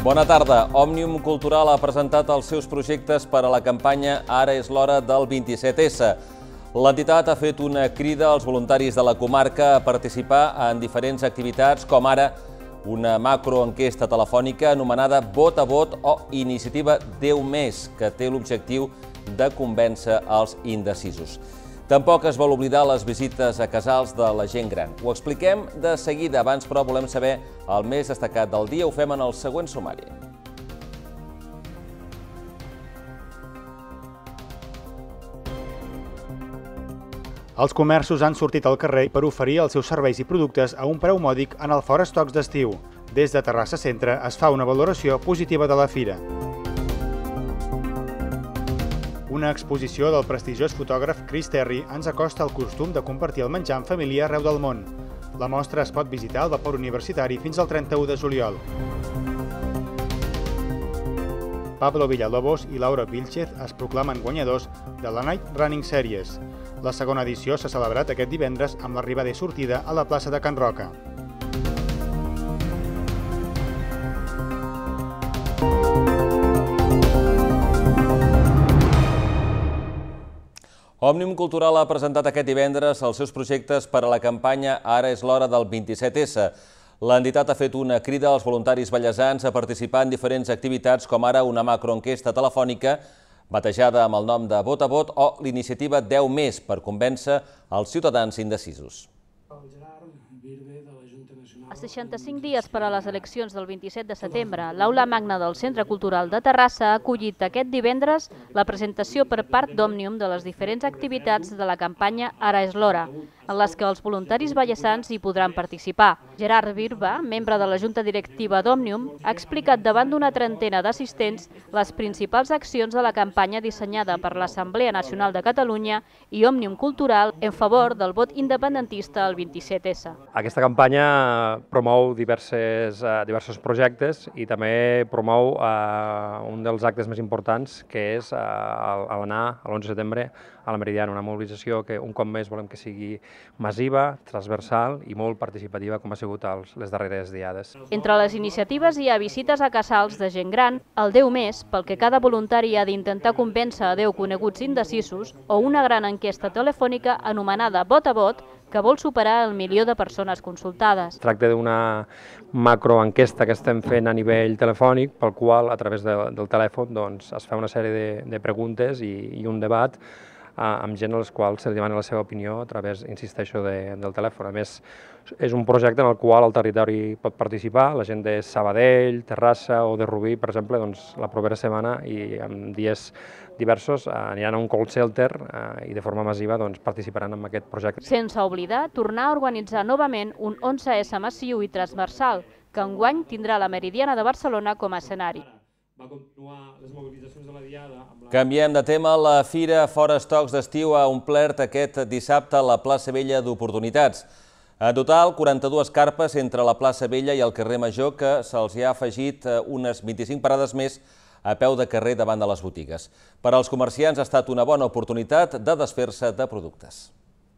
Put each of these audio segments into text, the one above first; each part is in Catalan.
Bona tarda. Òmnium Cultural ha presentat els seus projectes per a la campanya Ara és l'hora del 27S. L'entitat ha fet una crida als voluntaris de la comarca a participar en diferents activitats, com ara una macroenquesta telefònica anomenada Vot a Vot o Iniciativa 10+, que té l'objectiu de convèncer els indecisos. Tampoc es vol oblidar les visites a casals de la gent gran. Ho expliquem de seguida, abans però volem saber el més destacat del dia. Ho fem en el següent sumari. Els comerços han sortit al carrer per oferir els seus serveis i productes a un preu mòdic en el Fora Stocks d'estiu. Des de Terrassa Centre es fa una valoració positiva de la fira. Una exposició del prestigiós fotògraf Chris Terry ens acosta al costum de compartir el menjar en família arreu del món. La mostra es pot visitar al Vapor Universitari fins al 31 de juliol. Pablo Villalobos i Laura Vilchez es proclamen guanyadors de la Night Running Series. La segona edició s'ha celebrat aquest divendres amb l'arribada i sortida a la plaça de Can Roca. Òmnium Cultural ha presentat aquest divendres els seus projectes per a la campanya Ara és l'hora del 27S. L'entitat ha fet una crida als voluntaris ballesans a participar en diferents activitats, com ara una macroenquesta telefònica batejada amb el nom de Vot a Vot o l'Iniciativa 10+, per convèncer els ciutadans indecisos. A 65 dies per a les eleccions del 27 de setembre, l'Aula Magna del Centre Cultural de Terrassa ha acollit aquest divendres la presentació per part d'Òmnium de les diferents activitats de la campanya Ara és l'hora, en les que els voluntaris ballesans hi podran participar. Gerard Birba, membre de la Junta Directiva d'Òmnium, ha explicat davant d'una trentena d'assistents les principals accions de la campanya dissenyada per l'Assemblea Nacional de Catalunya i Òmnium Cultural en favor del vot independentista al 27S. Aquesta campanya promou diversos projectes i també promou un dels actes més importants, que és l'anar l'11 de setembre a la Meridiana, una mobilització que un cop més volem que sigui massiva, transversal i molt participativa, com ha sigut les darreres diades. Entre les iniciatives hi ha visites a casals de gent gran, el 10+, pel que cada voluntari ha d'intentar convèncer a 10 coneguts indecisos, o una gran enquesta telefònica anomenada Vot a Vot, que vol superar el 1.000.000 de persones consultades. Es tracta d'una macroenquesta que estem fent a nivell telefònic, pel qual, a través del telèfon, es fa una sèrie de preguntes i un debat amb gent a les quals se li demana la seva opinió a través, insisteixo, del telèfon. A més, és un projecte en el qual el territori pot participar, la gent de Sabadell, Terrassa o de Rubí, per exemple, la propera setmana i en dies diversos aniran a un call center i de forma massiva participaran en aquest projecte. Sense oblidar, tornar a organitzar novament un 11S massiu i transversal, que enguany tindrà la Meridiana de Barcelona com a escenari. Canviem de tema. La Fira Fora Stocks d'estiu ha omplert aquest dissabte a la plaça Vella d'oportunitats. En total, 42 carpes entre la plaça Vella i el carrer Major, que se'ls hi ha afegit unes 25 parades més a peu de carrer davant de les botigues. Per als comerciants ha estat una bona oportunitat de desfer-se de productes.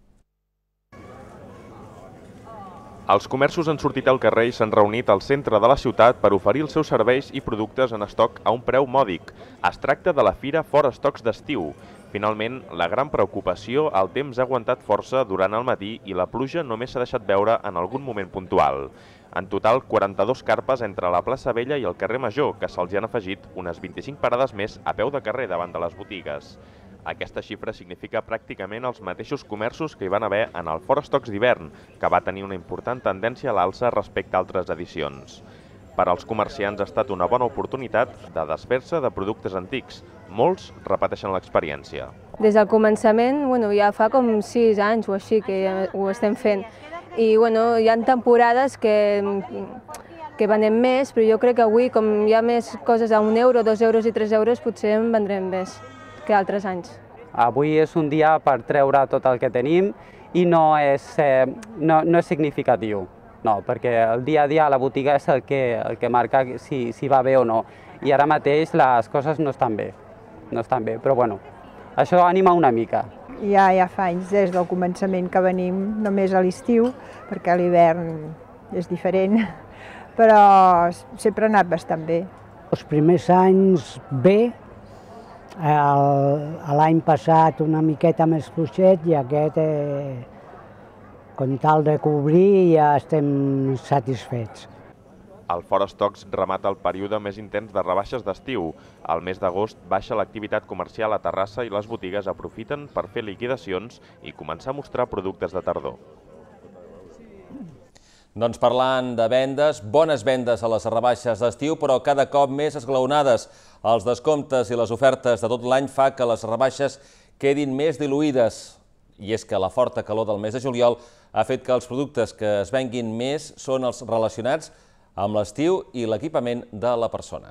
Els comerços han sortit al carrer i s'han reunit al centre de la ciutat per oferir els seus serveis i productes en estoc a un preu mòdic. Es tracta de la Fira Fora Stocks d'estiu. Finalment, la gran preocupació, el temps ha aguantat força durant el matí i la pluja només s'ha deixat veure en algun moment puntual. En total, 42 carpes entre la plaça Vella i el carrer Major, que se'ls hi han afegit unes 25 parades més a peu de carrer davant de les botigues. Aquesta xifra significa pràcticament els mateixos comerços que hi van haver en el Fora Stocks d'hivern, que va tenir una important tendència a l'alça respecte a altres edicions. Per als comerciants ha estat una bona oportunitat de desfer-se de productes antics. Molts repeteixen l'experiència. Des del començament, ja fa com 6 anys o així que ho estem fent. I hi ha temporades que venem més, però jo crec que avui, com hi ha més coses a 1 euro, 2 euros i 3 euros, potser en vendrem més que altres anys. Avui és un dia per treure tot el que tenim i no és significatiu. No, perquè el dia a dia a la botiga és el que marca si va bé o no. I ara mateix les coses no estan bé, però bueno, això anima una mica. Ja fa anys, des del començament que venim només a l'estiu, perquè a l'hivern és diferent, però sempre ha anat bastant bé. Els primers anys bé, l'any passat una miqueta més fluixet i aquest, com tal de cobrir, ja estem satisfets. El Fora Stocks remata el període més intens de rebaixes d'estiu. Al mes d'agost baixa l'activitat comercial a Terrassa i les botigues aprofiten per fer liquidacions i començar a mostrar productes de tardor. Doncs parlant de vendes, bones vendes a les rebaixes d'estiu, però cada cop més esglaonades. Els descomptes i les ofertes de tot l'any fa que les rebaixes quedin més diluïdes. I és que la forta calor del mes de juliol ha fet que els productes que es venguin més són els relacionats amb l'estiu i l'equipament de la persona.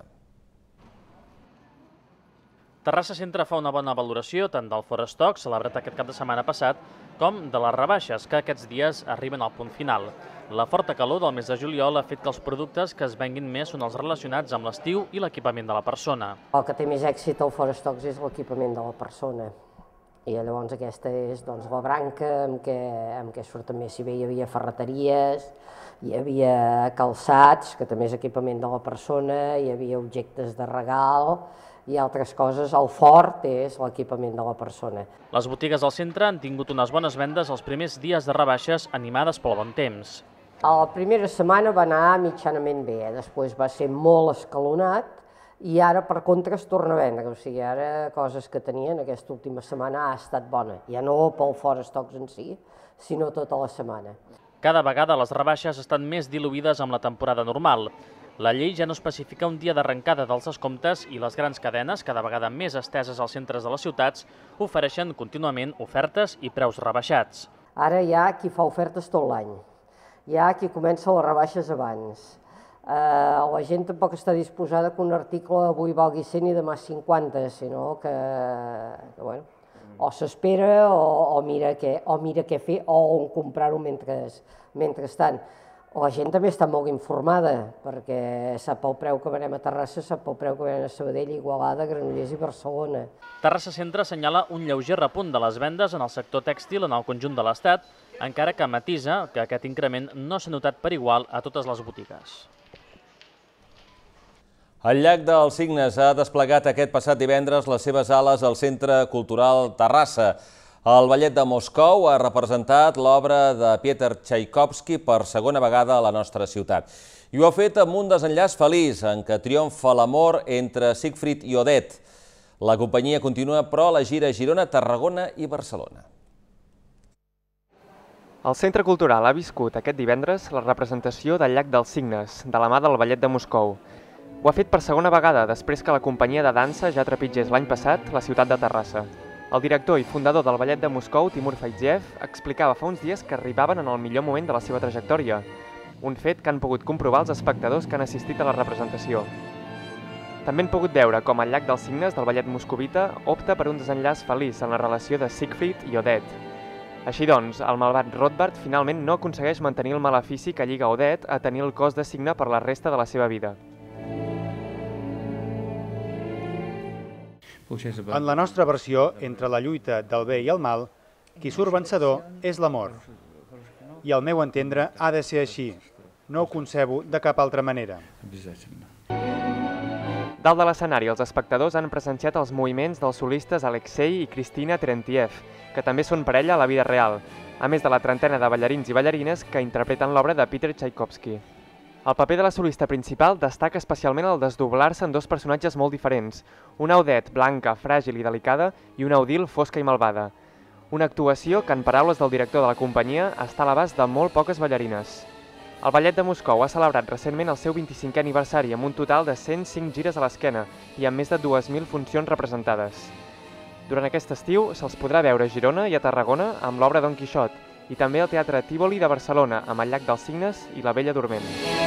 Terrassa Centre fa una bona valoració tant del Fora Stocks, celebrat aquest cap de setmana passat, com de les rebaixes, que aquests dies arriben al punt final. La forta calor del mes de juliol ha fet que els productes que es venguin més són els relacionats amb l'estiu i l'equipament de la persona. El que té més èxit al Fora Stocks és l'equipament de la persona. I llavors aquesta és la branca amb què surten més. Si bé hi havia ferreteries, hi havia calçats, que també és equipament de la persona, hi havia objectes de regal i altres coses. El fort és l'equipament de la persona. Les botigues del centre han tingut unes bones vendes els primers dies de rebaixes animades pel bon temps. A la primera setmana va anar mitjanament bé, després va ser molt escalonat i ara per contra es torna a vendre, o sigui, ara coses que tenien aquesta última setmana ha estat bona, ja no pel Fora Stocks en si, sinó tota la setmana. Cada vegada les rebaixes estan més diluïdes amb la temporada normal. La llei ja no especifica un dia d'arrencada dels descomptes i les grans cadenes, cada vegada més esteses als centres de les ciutats, ofereixen contínuament ofertes i preus rebaixats. Ara hi ha qui fa ofertes tot l'any, hi ha qui comença les rebaixes abans. La gent tampoc està disposada que un article avui valgui 100 i demà 50, sinó que bueno, o s'espera o mira què fer o on comprar-ho mentrestant. La gent també està molt informada, perquè sap el preu que venem a Terrassa, sap el preu que venem a Sabadell, Igualada, Granollers i Barcelona. Terrassa Centre assenyala un lleuger repunt de les vendes en el sector tèxtil en el conjunt de l'Estat, encara que matisa que aquest increment no s'ha notat per igual a totes les botigues. El Llac dels Cignes ha desplegat aquest passat divendres les seves ales al Centre Cultural Terrassa. El Ballet de Moscou ha representat l'obra de Peter Tchaikovsky per segona vegada a la nostra ciutat. I ho ha fet amb un desenllaç feliç, en què triomfa l'amor entre Siegfried i Odette. La companyia continua, però, la gira a Girona, Tarragona i Barcelona. El Centre Cultural ha viscut aquest divendres la representació del Llac dels Cignes, de la mà del Ballet de Moscou. Ho ha fet per segona vegada després que la companyia de dansa ja trepitgés l'any passat la ciutat de Terrassa. El director i fundador del Ballet de Moscou, Timur Faitziev, explicava fa uns dies que arribaven en el millor moment de la seva trajectòria, un fet que han pogut comprovar els espectadors que han assistit a la representació. També han pogut veure com el Llac dels Cignes del Ballet moscovita opta per un desenllaç feliç en la relació de Siegfried i Odette. Així doncs, el malvat Rothbard finalment no aconsegueix mantenir el malefici que lliga Odette a tenir el cos de cigne per la resta de la seva vida. En la nostra versió, entre la lluita del bé i el mal, qui surt vencedor és l'amor. I al meu entendre ha de ser així. No ho concebo de cap altra manera. Dalt de l'escenari, els espectadors han presenciat els moviments dels solistes Alexei i Kristina Terentiev, que també són parella a la vida real, a més de la trentena de ballarins i ballarines que interpreten l'obra de Peter Tchaikovsky. El paper de la solista principal destaca especialment el desdoblar-se en dos personatges molt diferents, una Odette blanca, fràgil i delicada i una Odile fosca i malvada. Una actuació que, en paraules del director de la companyia, està a l'abast de molt poques ballarines. El Ballet de Moscou ha celebrat recentment el seu 25è aniversari amb un total de 105 gires a l'esquena i amb més de 2.000 funcions representades. Durant aquest estiu se'ls podrà veure a Girona i a Tarragona amb l'obra Don Quixot i també al Teatre Tívoli de Barcelona amb el Llac dels Cignes i la Bella Dorment.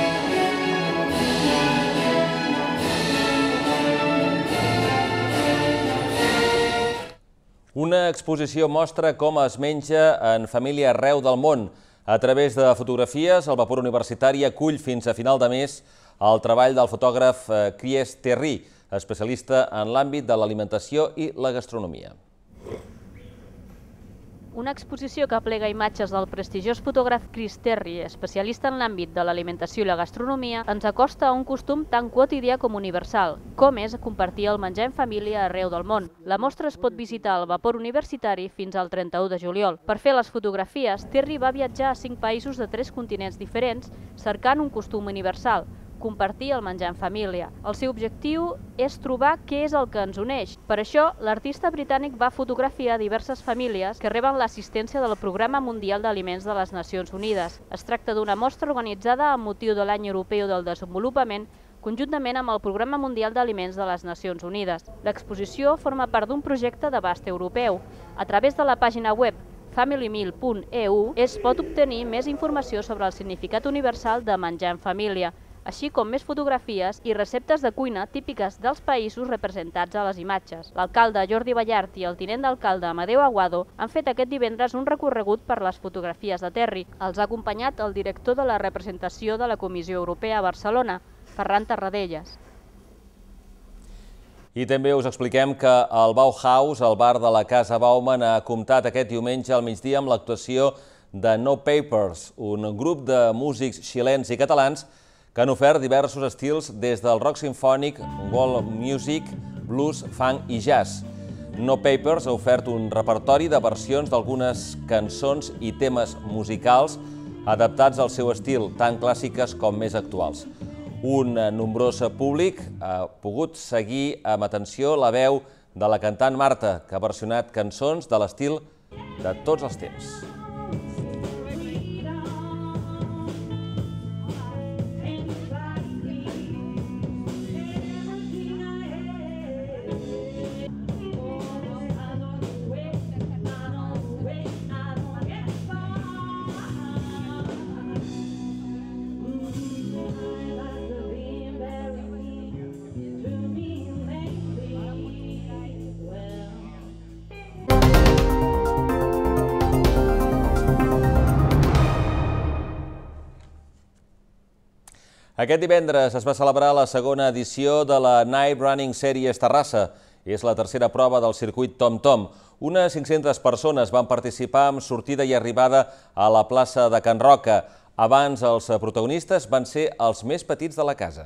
Una exposició mostra com es menja en família arreu del món. A través de fotografies, el Vapor Universitari acull fins a final de mes el treball del fotògraf Cries Terry, especialista en l'àmbit de l'alimentació i la gastronomia. Una exposició que aplega imatges del prestigiós fotògraf Chris Terry, especialista en l'àmbit de l'alimentació i la gastronomia, ens acosta a un costum tan quotidià com universal, com és compartir el menjar en família arreu del món. La mostra es pot visitar al Vapor Universitari fins al 31 de juliol. Per fer les fotografies, Terry va viatjar a 5 països de 3 continents diferents, cercant un costum universal: compartir el menjar en família. El seu objectiu és trobar què és el que ens uneix. Per això, l'artista britànic va fotografiar diverses famílies que reben l'assistència del Programa Mundial d'Aliments de les Nacions Unides. Es tracta d'una mostra organitzada amb motiu de l'Any Europeu del Desenvolupament, conjuntament amb el Programa Mundial d'Aliments de les Nacions Unides. L'exposició forma part d'un projecte d'abast europeu. A través de la pàgina web familymeal.eu es pot obtenir més informació sobre el significat universal de menjar en família, així com més fotografies i receptes de cuina típiques dels països representats a les imatges. L'alcalde Jordi Ballart i el tinent d'alcalde Amadeu Aguado han fet aquest divendres un recorregut per les fotografies de Terry. Els ha acompanyat el director de la representació de la Comissió Europea a Barcelona, Ferran Tarradellas. I també us expliquem que el Bauhaus, el bar de la Casa Bauman, ha comptat aquest diumenge al migdia amb l'actuació de No Papers, un grup de músics xilens i catalans que han ofert diversos estils des del rock sinfònic, world music, blues, funk i jazz. No Papers ha ofert un repertori de versions d'algunes cançons i temes musicals adaptats al seu estil, tant clàssiques com més actuals. Un nombrós públic ha pogut seguir amb atenció la veu de la cantant Marta, que ha versionat cançons de l'estil de tots els temps. Aquest divendres es va celebrar la segona edició de la Night Running Series Terrassa. És la tercera prova del circuit TomTom. Unes 500 persones van participar amb sortida i arribada a la plaça de Can Roca. Abans, els protagonistes van ser els més petits de la casa.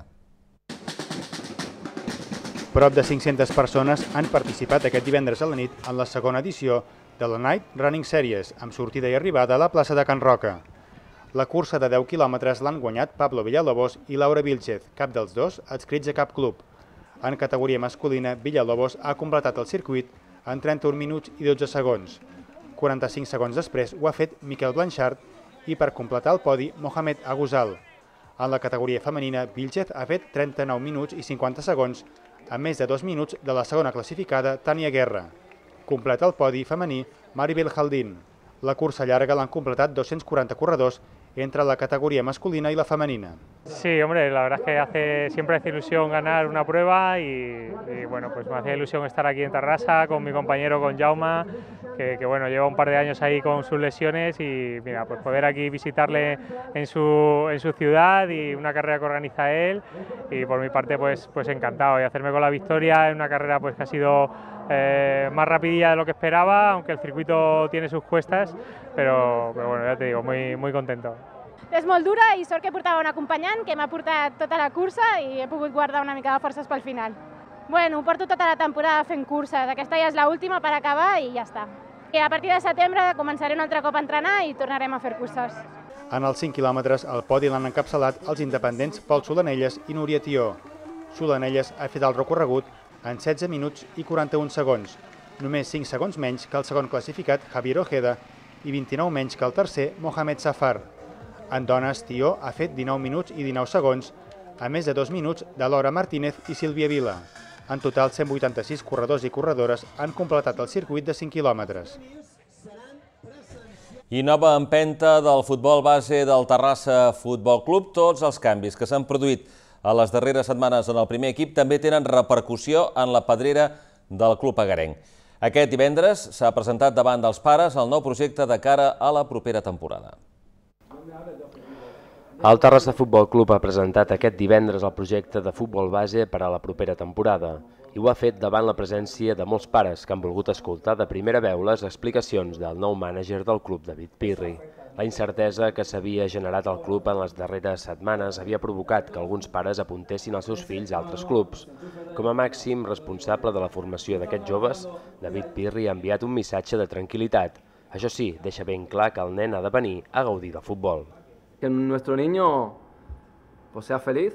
Prop de 500 persones han participat aquest divendres a la nit en la segona edició de la Night Running Series, amb sortida i arribada a la plaça de Can Roca. La cursa de 10 quilòmetres l'han guanyat Pablo Villalobos i Laura Vilchez, cap dels dos adscrits a cap club. En categoria masculina, Villalobos ha completat el circuit en 31 minuts i 12 segons. 45 segons després ho ha fet Miquel Blanchard i per completar el podi, Mohamed Aguzal. En la categoria femenina, Vilchez ha fet 39 minuts i 50 segons, a més de 2 minuts de la segona classificada, Tània Guerra. Completa el podi femení, Maribel Jaldín. La cursa llarga l'han completat 240 corredors entre la categoría masculina y la femenina. Sí, hombre, la verdad es que siempre hace ilusión ganar una prueba y bueno, pues me hacía ilusión estar aquí en Terrassa con mi compañero, con Jaume, que bueno, lleva un par de años ahí con sus lesiones y mira, pues poder aquí visitarle en su ciudad y una carrera que organiza él y por mi parte pues encantado y hacerme con la victoria en una carrera pues que ha sido más rapidilla de lo que esperaba, aunque el circuito tiene sus cuestas, pero bueno, ya te digo, muy contento. És molt dura i sort que portava un acompanyant que m'ha portat tota la cursa i he pogut guardar una mica de forces pel final. Bueno, porto tota la temporada fent curses, aquesta ja és l'última per acabar i ja està. I a partir de setembre començaré un altre cop a entrenar i tornarem a fer curses. En els 5 quilòmetres, el podi l'han encapçalat els independents Pol Solanelles i Núria Tió. Solanelles ha fet el recorregut en 16 minuts i 41 segons, només 5 segons menys que el segon classificat, Javier Ojeda, i 29 menys que el tercer, Mohamed Safar. En dones, Tió ha fet 19 minuts i 19 segons, a més de 2 minuts de Laura Martínez i Sílvia Vila. En total, 186 corredors i corredores han completat el circuit de 5 quilòmetres. I nova empenta del futbol base del Terrassa Futbol Club. Tots els canvis que s'han produït a les darreres setmanes en el primer equip també tenen repercussió en la pedrera del club agarenc. Aquest divendres s'ha presentat davant dels pares el nou projecte de cara a la propera temporada. El Terrassa Futbol Club ha presentat aquest divendres el projecte de futbol base per a la propera temporada i ho ha fet davant la presència de molts pares que han volgut escoltar de primera veu les explicacions del nou mànager del club, David Pirri. La incertesa que s'havia generat al club en les darreres setmanes havia provocat que alguns pares apuntessin els seus fills a altres clubs. Com a màxim responsable de la formació d'aquests joves, David Pirri ha enviat un missatge de tranquil·litat. Això sí, deixa ben clar que el nen ha de venir a gaudir del futbol. Que nuestro niño pues sea feliz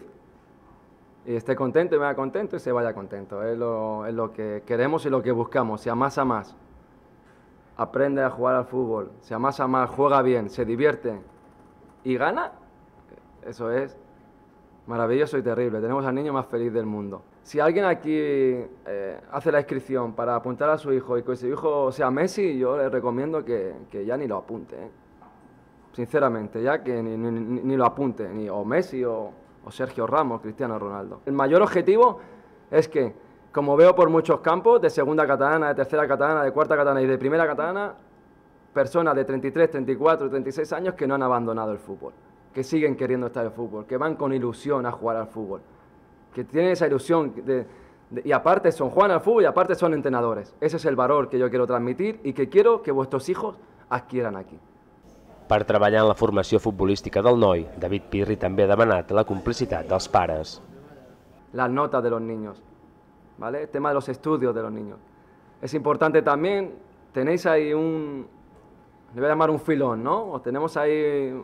y esté contento y vaya contento y se vaya contento. Es lo que queremos y lo que buscamos. Si a más aprende a jugar al fútbol, si a más juega bien, se divierte y gana, eso es maravilloso y terrible. Tenemos al niño más feliz del mundo. Si alguien aquí hace la inscripción para apuntar a su hijo y que su hijo sea Messi, yo le recomiendo que ya ni lo apunte, sinceramente, ya que ni lo apunte, ni o Messi o Sergio Ramos, Cristiano Ronaldo. El mayor objetivo es que, como veo por muchos campos, de segunda catalana, de tercera catalana, de cuarta catalana y de primera catalana, personas de 33, 34, 36 años que no han abandonado el fútbol, que siguen queriendo estar en el fútbol, que van con ilusión a jugar al fútbol, que tienen esa ilusión y aparte juegan al fútbol y aparte son entrenadores. Ese es el valor que yo quiero transmitir y que quiero que vuestros hijos adquieran aquí. Per treballar en la formació futbolística del noi, David Pirri també ha demanat la complicitat dels pares. Las notas de los niños, ¿vale? El tema de los estudios de los niños. Es importante también, tenéis ahí le voy a llamar un filón, ¿no? O tenemos ahí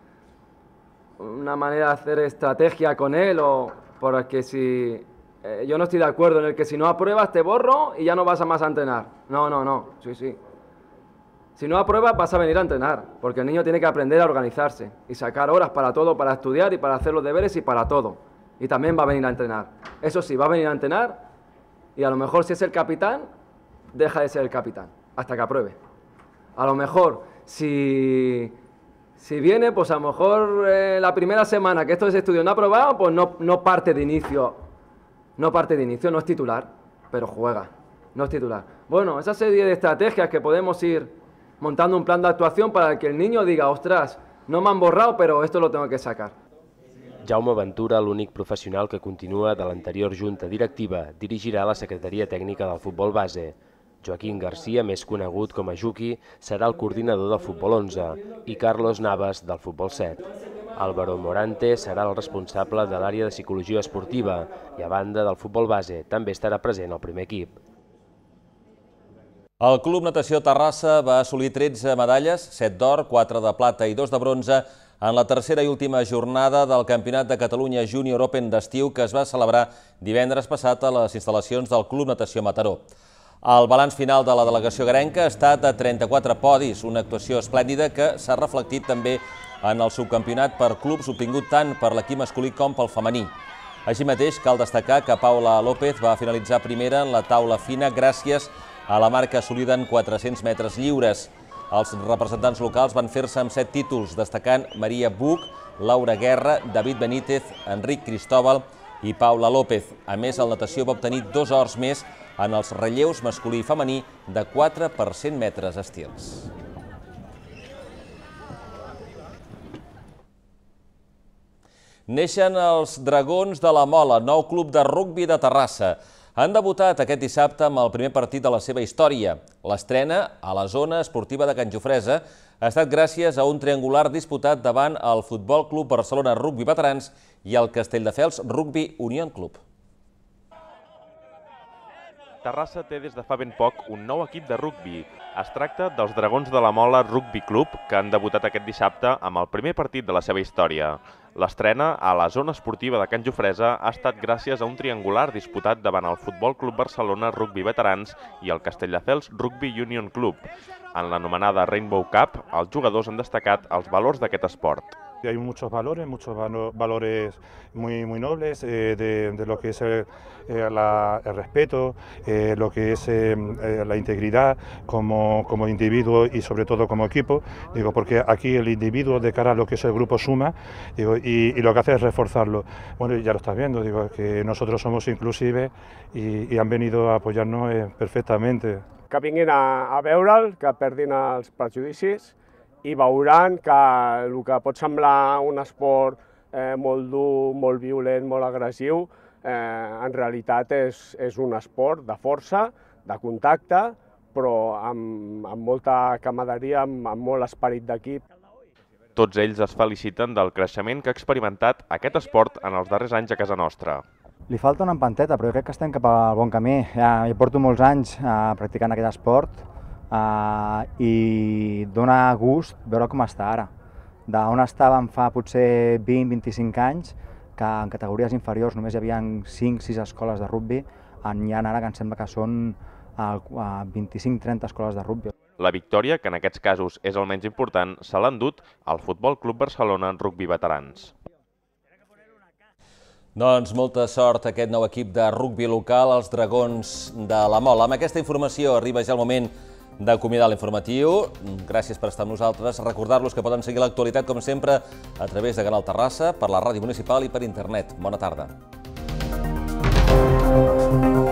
una manera de hacer estrategia con él, o porque si yo no estoy de acuerdo en el que si no apruebas te borro y ya no vas a más a entrenar. No, sí. Si no apruebas vas a venir a entrenar, porque el niño tiene que aprender a organizarse y sacar horas para todo, para estudiar y para hacer los deberes y para todo. Y también va a venir a entrenar. Eso sí, va a venir a entrenar y a lo mejor si es el capitán, deja de ser el capitán, hasta que apruebe. A lo mejor, si viene, pues a lo mejor la primera semana que estos estudios no ha aprobado, pues no parte de inicio. No es titular, pero juega, no es titular. Bueno, esa serie de estrategias que podemos ir montando un plan de actuación para que el niño diga, ostras, no me han borrado, pero esto lo tengo que sacar. Jaume Ventura, l'únic professional que continua de l'anterior junta directiva, dirigirà la Secretaria Tècnica del Futbol Base. Joaquín Garcia, més conegut com a Juqui, serà el coordinador del Futbol 11 i Carlos Navas del Futbol 7. Álvaro Morante serà el responsable de l'àrea de psicologia esportiva i, a banda del Futbol Base, també estarà present al primer equip. El Club Natació Terrassa va assolir 13 medalles, 7 d'or, 4 de plata i 2 de bronze, en la tercera i última jornada del Campionat de Catalunya Júnior Open d'estiu que es va celebrar divendres passat a les instal·lacions del Club Natació Mataró. El balanç final de la delegació garenca ha estat de 34 podis, una actuació esplèndida que s'ha reflectit també en el subcampionat per clubs obtingut tant per l'equip masculí com pel femení. Així mateix, cal destacar que Paula López va finalitzar primera en la taula fina gràcies a la marca assolida en 400 metres lliures. Els representants locals van fer-se amb 7 títols, destacant Maria Buch, Laura Guerra, David Benítez, Enric Cristóbal i Paula López. A més, el natació va obtenir 2 ors més en els relleus masculí i femení de 4 per 100 metres estils. Neixen els Dragons de la Mola, nou club de rugbi de Terrassa. Han debutat aquest dissabte amb el primer partit de la seva història. L'estrena a la zona esportiva de Can Jofresa ha estat gràcies a un triangular disputat davant el Futbol Club Barcelona Rugbi Veterans i el Castelldefels Rugbi Union Club. Terrassa té des de fa ben poc un nou equip de rugbi. Es tracta dels Dragons de la Mola Rugbi Club, que han debutat aquest dissabte amb el primer partit de la seva història. L'estrena a la zona esportiva de Can Jofresa ha estat gràcies a un triangular disputat davant el Futbol Club Barcelona Rugbi Veterans i el Castelldefels Rugbi Union Club. En l'anomenada Rainbow Cup, els jugadors han destacat els valors d'aquest esport. Hay muchos valores muy nobles de lo que es el respeto, lo que es la integridad como individuo y sobre todo como equipo, porque aquí el individuo de cara a lo que es el grupo suma y lo que hace es reforzarlo. Bueno, ya lo estás viendo, que nosotros somos inclusives y han venido a apoyarnos perfectamente. Que vinguin a veure'l, que perdin els prejudicis i veuran que el que pot semblar un esport molt dur, molt violent, molt agressiu, en realitat és un esport de força, de contacte, però amb molta camaraderia, amb molt esperit d'equip. Tots ells es feliciten del creixement que ha experimentat aquest esport en els darrers anys a casa nostra. Li falta una empanteta, però jo crec que estem cap al bon camí. Jo porto molts anys practicant aquest esport i dona gust veure com està ara. D'on estàvem fa potser 20-25 anys, que en categories inferiors només hi havia 5-6 escoles de rugbi, n'hi ha ara que em sembla que són 25-30 escoles de rugbi. La victòria, que en aquests casos és el menys important, se l'ha endut al Futbol Club Barcelona Rugbi Veterans. Doncs molta sort a aquest nou equip de rugbi local, els Dragons de la Mola. Amb aquesta informació arriba ja el moment d'acomiadar l'informatiu. Gràcies per estar amb nosaltres. Recordar-los que poden seguir l'actualitat, com sempre, a través de Canal Terrassa, per la ràdio municipal i per internet. Bona tarda.